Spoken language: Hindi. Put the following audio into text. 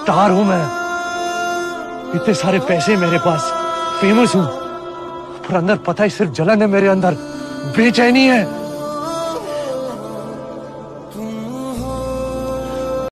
स्टार हूं मैं, इतने सारे पैसे मेरे पास, फेमस हूं, पर अंदर पता ही सिर्फ जलन है मेरे अंदर, बेचैनी है।